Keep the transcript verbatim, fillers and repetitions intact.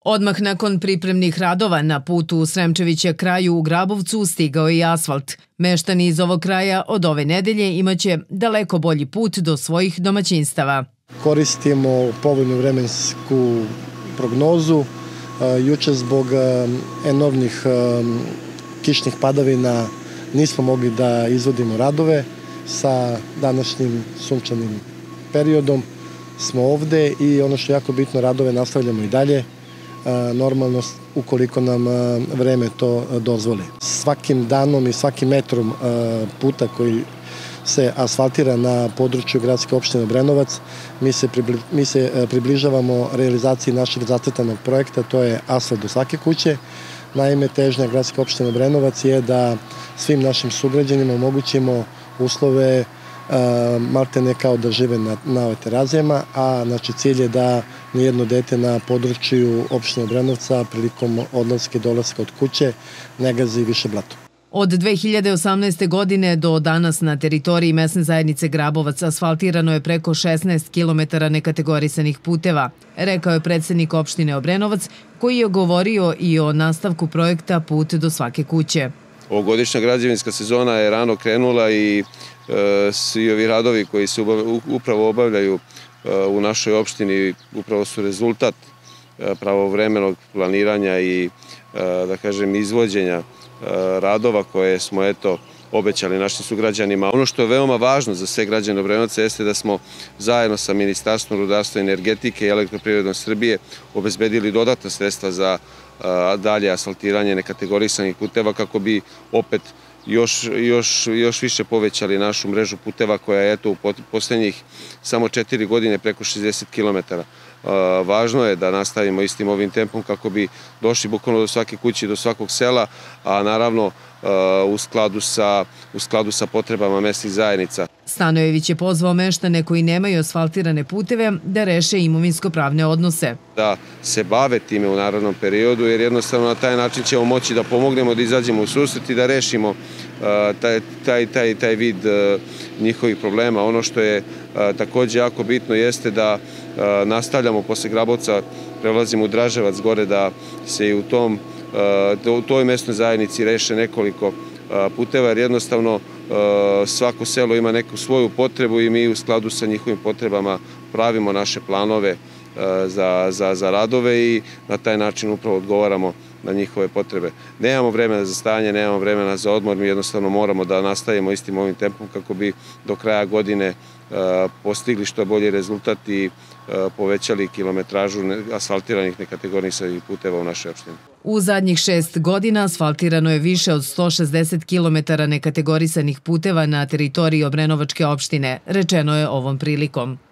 Odmah nakon pripremnih radova na putu u Sremčevića kraju u Grabovcu stigao je i asfalt. Meštani iz ovog kraja od ove nedelje imaće daleko bolji put do svojih domaćinstava. Koristimo povoljnu vremensku prognozu. Juče zbog enormnih kišnih padavina nismo mogli da izvodimo radove. Sa današnjim sunčanim periodom smo ovde i ono što je jako bitno, radove nastavljamo i dalje. Normalno ukoliko nam vreme to dozvoli. Svakim danom i svakim metrom puta koji se asfaltira na području gradske opštine Obrenovac, mi se, pribli, mi se približavamo realizaciji našeg zacrtanog projekta, to je asfalt do svake kuće. Naime, težnja gradske opštine Obrenovac je da svim našim sugrađanima omogućimo uslove malte ne kao da žive na, na ove terazijama, a znači cilj je da nijedno dete na području opštine Obrenovca prilikom odlaska i dolaska od kuće ne gazi više blato. Od dve hiljade osamnaeste. godine do danas na teritoriji mesne zajednice Grabovac asfaltirano je preko šesnaest kilometara nekategorisanih puteva, rekao je predsednik opštine Obrenovac, koji je govorio i o nastavku projekta Put do svake kuće. Ovogodišnja građevinska sezona je rano krenula i e, svi ovi radovi koji se upravo obavljaju e, u našoj opštini upravo su rezultat e, pravovremenog planiranja i e, da kažem izvođenja e, radova koje smo eto obećali našim sugrađanima. Ono što je veoma važno za sve građane Obrenovca jeste da smo zajedno sa Ministarstvom rudarstva i energetike i Elektroprivredom Srbije obezbedili dodatna sredstva za dalje asfaltiranje nekategorisanih puteva kako bi opet još, još, još više povećali našu mrežu puteva koja je eto u poslednjih samo četiri godine preko šezdeset kilometara. Važno je da nastavimo istim ovim tempom kako bi došli bukvalno do svake kuće, do svakog sela, a naravno u skladu sa, u skladu sa potrebama mesnih zajednica. Stanojević je pozvao meštane koji nemaju asfaltirane puteve da reše imovinsko-pravne odnose. Da se bave time u narednom periodu, jer jednostavno na taj način ćemo moći da pomognemo, da izađemo u susret i da rešimo taj, taj, taj, taj vid njihovih problema. Ono što je takođe jako bitno jeste da nastavljamo posle Grabovca, prelazimo u Draževac gore, da se i u tom u toj mesnoj zajednici reše nekoliko puteva, jer jednostavno svako selo ima neku svoju potrebu i mi u skladu sa njihovim potrebama pravimo naše planove za, za, za radove i na taj način upravo odgovaramo na njihove potrebe. Nemamo vremena za stajanje, nemamo vremena za odmor, mi jednostavno moramo da nastavimo istim ovim tempom kako bi do kraja godine postigli što bolji rezultat i povećali kilometražu asfaltiranih nekategorisanih puteva u našoj opštini. U zadnjih šest godina asfaltirano je više od sto šezdeset kilometara nekategorisanih puteva na teritoriji Obrenovačke opštine, rečeno je ovom prilikom.